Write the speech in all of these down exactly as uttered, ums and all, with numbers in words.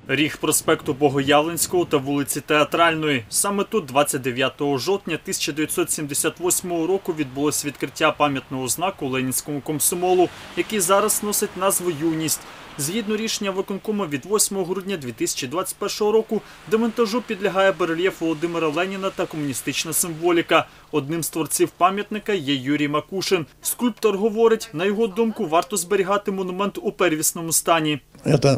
Ріг проспекту Богоявленського та вулиці Театральної. Саме тут двадцять дев'ятого жовтня тисяча дев'ятсот сімдесят восьмого року відбулось відкриття пам'ятного знаку Ленінському комсомолу, який зараз носить назву «Юність». Згідно рішення виконкому від восьмого грудня дві тисячі двадцять першого року демонтажу підлягає барельєф Володимира Леніна та комуністична символіка. Одним з творців пам'ятника є Юрій Макушин. Скульптор говорить, на його думку, варто зберігати монумент у первісному стані. Це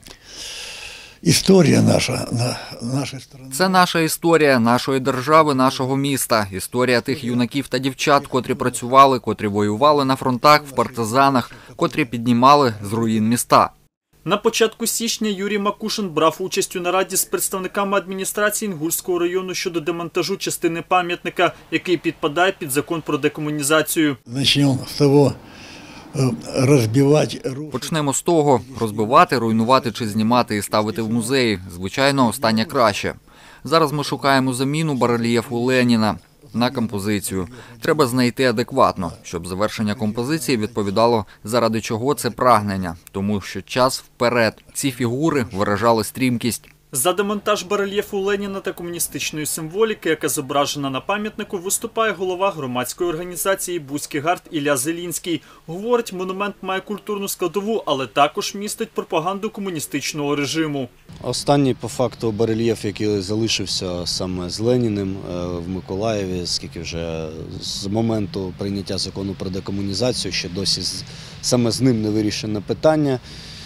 історія наша, нашої країни. Це наша історія нашої держави, нашого міста. Історія тих юнаків та дівчат, котрі працювали, котрі воювали на фронтах, в партизанах, котрі піднімали з руїн міста. На початку січня Юрій Макушин брав участь у нараді з представниками адміністрації Інгульського району щодо демонтажу частини пам'ятника, який підпадає під закон про декомунізацію. Почнемо з того, розбивати... Почнемо з того, розбивати, руйнувати чи знімати і ставити в музеї. Звичайно, останнє краще. Зараз ми шукаємо заміну барельєфу Леніна на композицію. Треба знайти адекватно, щоб завершення композиції відповідало, заради чого це прагнення. Тому що час вперед. Ці фігури виражали стрімкість. За демонтаж барельєфу Леніна та комуністичної символіки, яка зображена на пам'ятнику, виступає голова громадської організації «Бузький гард» Ілля Зелінський. Говорить, монумент має культурну складову, але також містить пропаганду комуністичного режиму. Останній, по факту, барельєф, який залишився саме з Леніним в Миколаєві, скільки вже з моменту прийняття закону про декомунізацію, ще досі саме з ним не вирішене питання.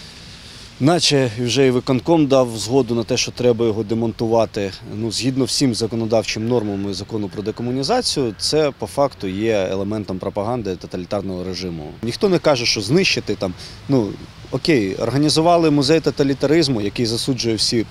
Наче вже і виконком дав згоду на те, що треба його демонтувати. Ну, згідно всім законодавчим нормам закону про декомунізацію, це по факту є елементом пропаганди тоталітарного режиму. Ніхто не каже, що знищити там, ну, окей, організували музей тоталітаризму, який засуджує всі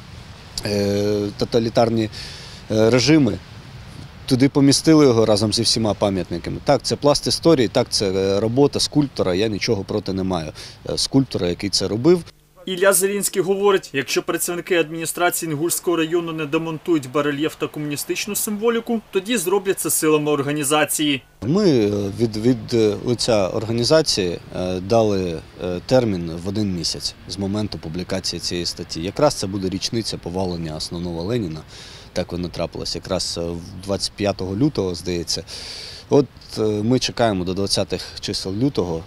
е, тоталітарні е, режими. Туди помістили його разом зі всіма пам'ятниками. Так, це пласт історії, так, це робота скульптора, я нічого проти не маю. Скульптора, який це робив. Ілля Зелінський говорить, якщо працівники адміністрації Інгульського району не демонтують барельєф та комуністичну символіку, тоді зроблять це силами організації. Ми від, від лиця організації дали термін в один місяць з моменту публікації цієї статті. Якраз це буде річниця повалення основного Леніна, так воно трапилось, якраз двадцять п'ятого лютого, здається. От ми чекаємо до двадцятих чисел лютого.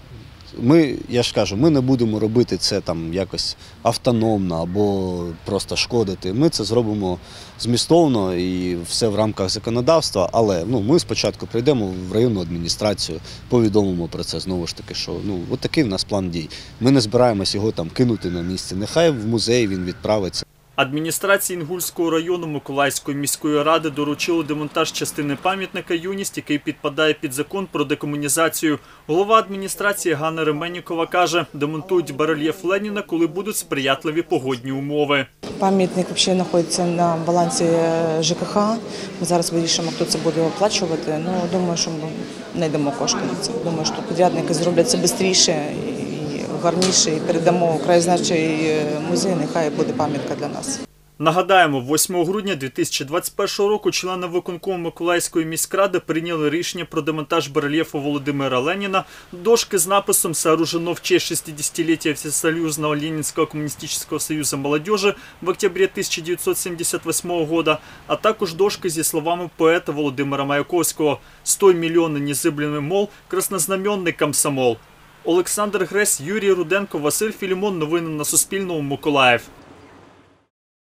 Ми, я ж кажу, ми не будемо робити це там якось автономно або просто шкодити. Ми це зробимо змістовно і все в рамках законодавства, але ну, ми спочатку прийдемо в районну адміністрацію, повідомимо про це знову ж таки, що ну, от такий в нас план дій. Ми не збираємось його там кинути на місці, нехай в музей він відправиться. Адміністрації Інгульського району Миколаївської міської ради доручили демонтаж частини пам'ятника «Юність», який підпадає під закон про декомунізацію. Голова адміністрації Ганна Ременнікова каже, демонтують барельєф Леніна, коли будуть сприятливі погодні умови. Пам'ятник взагалі знаходиться на балансі ЖКХ. Ми зараз вирішимо, хто це буде оплачувати. Ну, думаю, що ми знайдемо кошти на це. Думаю, що підрядники зроблять це швидше і гарніше, і передамо краєзнавчий музей, нехай буде пам'ятка для нас. Нагадаємо, восьмого грудня дві тисячі двадцять першого року члени виконкому Миколаївської міськради прийняли рішення про демонтаж барельєфу Володимира Леніна, дошки з написом «Сооружено в честь шестидесятилетия Всесоюзного Ленинского коммунистического союза молодежи в октябре тисяча дев'ятсот сімдесят восьмого года», а також дошки зі словами поета Володимира Маяковського «Стой мільйони незыблемый мол, краснознаменний комсомол». Олександр Гресь, Юрій Руденко, Василь Філімон. Новини на Суспільному. Миколаїв.